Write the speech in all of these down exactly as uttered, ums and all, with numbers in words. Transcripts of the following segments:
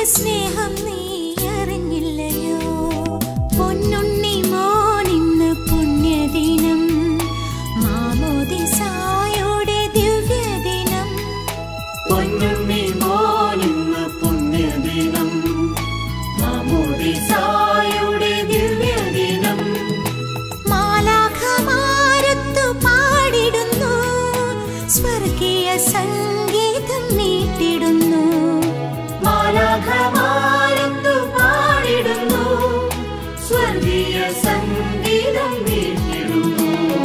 സ്നേഹം നീ അറിഞ്ഞില്ലയോ? പൊന്നുണ്ണി മോനിന്ന് പുണ്യദിനം, മാമോദിസായുടെ ദിവ്യദിനം. പൊന്നുണ്ണി മോനിന്ന് പുണ്യദിനം, മാമോദിസായുടെ ദിവ്യദിനം. മാലാഖമാരൊത്തു പാടിടുന്നു, സ്വർഗീയ സംഗീതം മീട്ടിടുന്നു. മാലാഖമാരൊത്തു പാടിടുന്നു, സ്വർഗീയ സംഗീതം മീട്ടിടുന്നു.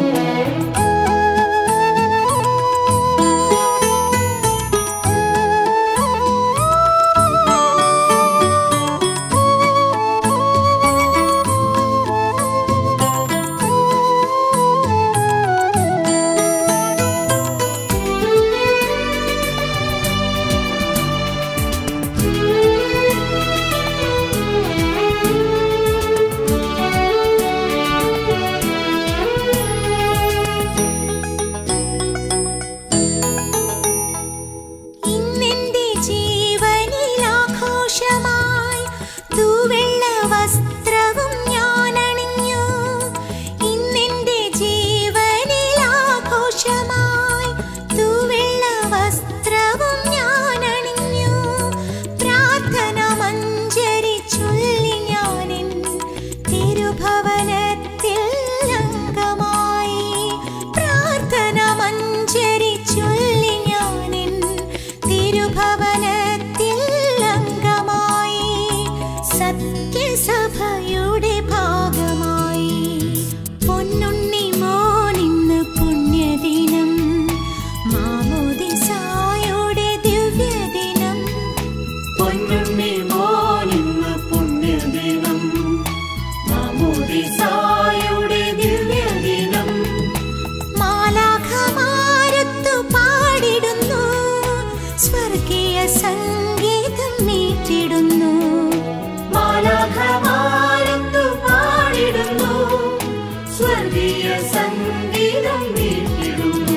സത്യസഭയുടെ ഭാഗമായി പൊന്നുണ്ണി മോനിന്ന് പുണ്യദിനം, മാമോദിസായുടെ ദിവ്യദിനം. പൊന്നുണ്ണി മോനിന്ന് പുണ്യദിനം, മാമോദിസായുടെ ദിവ്യദിനം. മാലാഖമാരൊത്തു പാടിടുന്നു, സ്വർഗീയ സംഗീതം മീട്ടിടുന്നു. മാലാഖമാരൊത്തു പാടിടുന്നു, സ്വർഗീയ സംഗീതം മീട്ടിടുന്നു.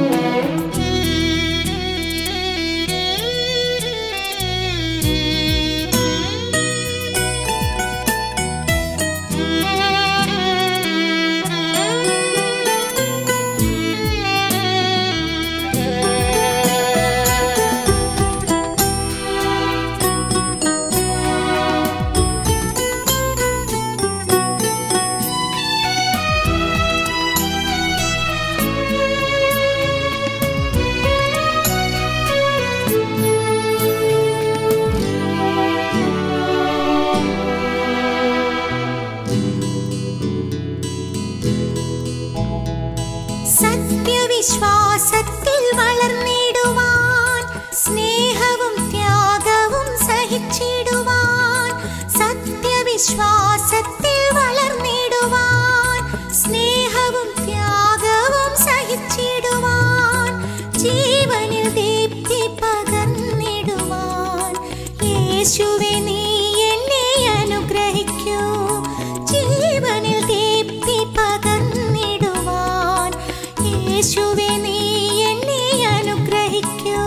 സത്യവിശ്വാസത്തിൽ വളർന്നിടുവാൻ, സ്നേഹവും ത്യാഗവും സഹിച്ചിടുവാൻ. സത്യവിശ്വാസത്തിൽ വളർന്നിടുവാൻ, സ്നേഹവും ത്യാഗവും സഹിച്ചിടുവാൻ. ജീവനിൽ ദീപ്തി പകർന്നിടുവാൻ, യേശുവേ നീ എന്നെ അനുഗ്രഹിക്കൂ. ജീവനിൽ ദീപ്തി പകർന്നിടുവാൻ, യേശുവേ നീ എന്നെ അനുഗ്രഹിക്കൂ.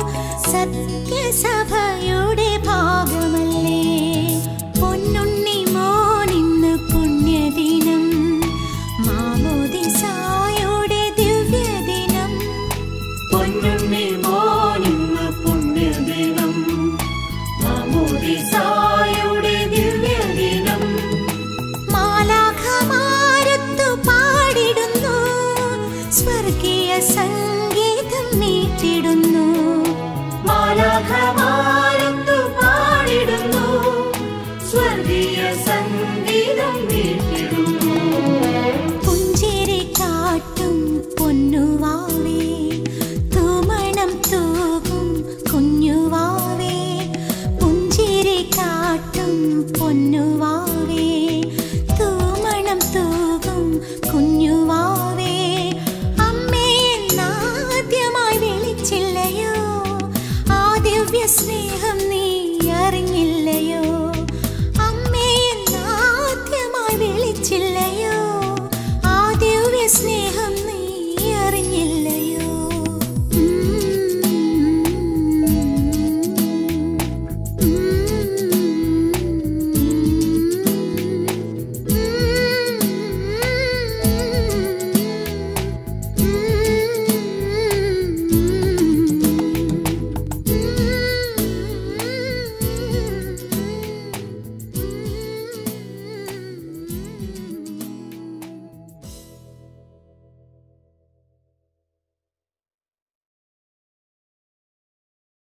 സത്യസഭയുടെ ഭാഗമല്ലേ പൊന്നുണ്ണി മോനിന്ന് പുണ്യദിനം, മാമോദിസായുടെ ദിവ്യദിനം. പൊന്നുണ്ണി മോനിന്ന് പുണ്യദിനം, മാമോദിസായുടെ ദിവ്യദിനം. മാലാഖമാരൊത്തു പാടിടുന്നു, സ്വർഗീയ സംഗീതം മീട്ടിടുന്നു. മാലാഖമാരൊത്തു പാടിടുന്നു, സ്വർഗീയ സംഗീതം മീട്ടിടുന്നു. പുഞ്ചിരി കാട്ടും പൊന്നുവാവേ, തൂമണം തൂകും കുഞ്ഞുവാവേ. പുഞ്ചിരി കാട്ടും പൊന്നുവാവേ.